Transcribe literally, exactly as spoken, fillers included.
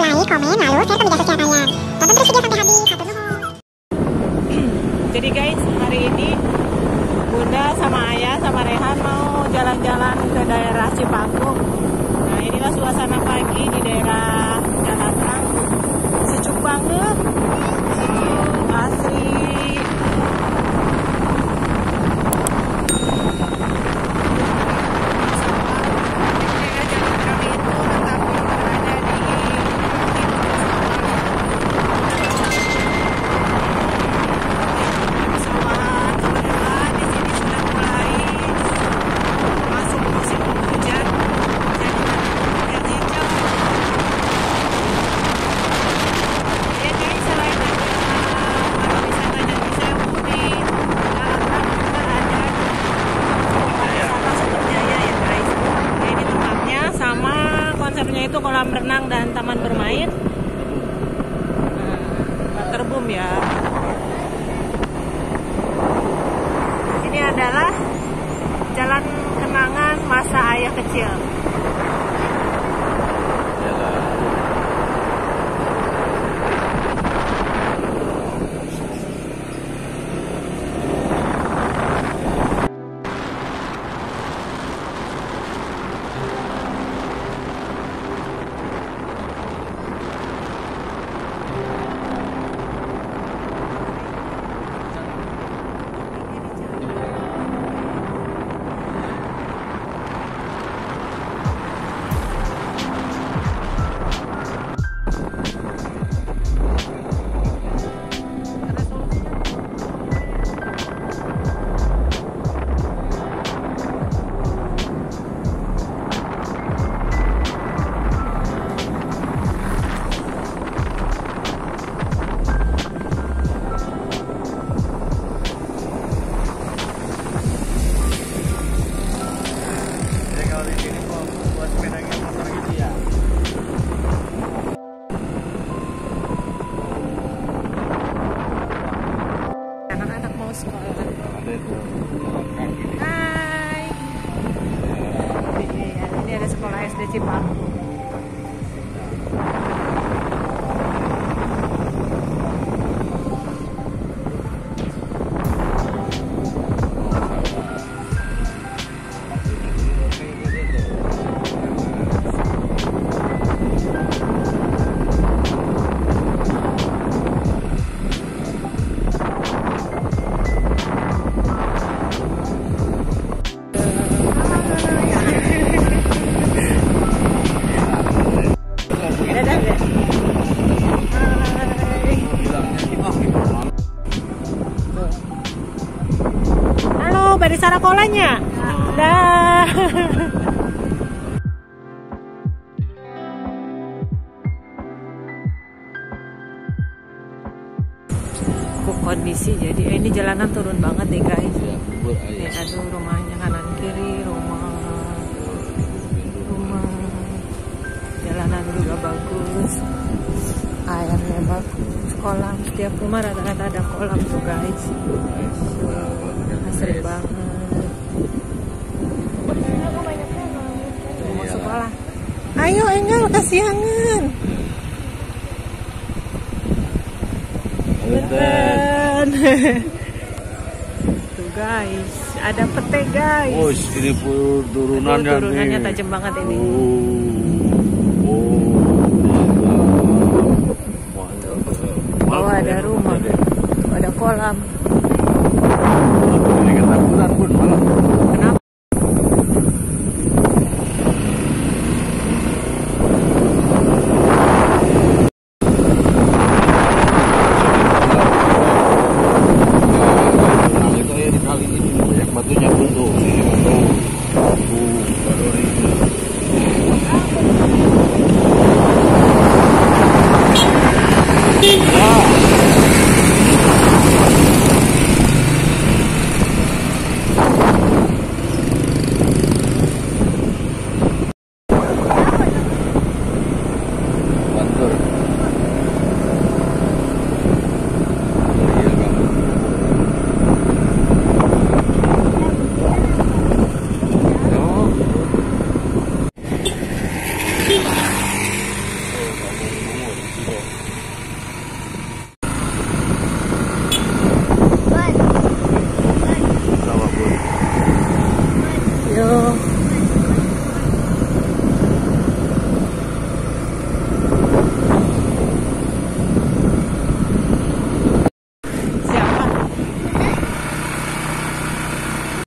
like, komen, lalu share ke media sosial kalian. Tonton terus video sampai habis. Hatur nuhun. Jadi guys, hari ini Bunda sama Ayah sama Rehan mau jalan-jalan ke daerah Cipaku. Nah, inilah suasana pagi di daerah Jalan-Jalan. Sejuk banget, sejuk asri. Itu kolam renang dan taman bermain. Nah, terbum ya. Ini adalah jalan kenangan masa ayah kecil. Hai. Ini ada sekolah S D Cipaku. Halo, Pedesaan kolanya. Dah. Kondisi jadi eh, ini jalanan turun banget nih guys. Ini aduh rumahnya kanan kiri rumah rumah jalanan juga bagus, airnya bagus, kolam setiap rumah rata-rata ada kolam tuh guys. Asri banget. Mau sekolah. Ayo Engel kasihangan. Betul. Tuh guys, ada pete guys. Oh, ini turunannya. Aduh, turunannya tajam banget ini. Oh, oh. Oh, ada rumah, ada kolam. Ini ketakutan pun.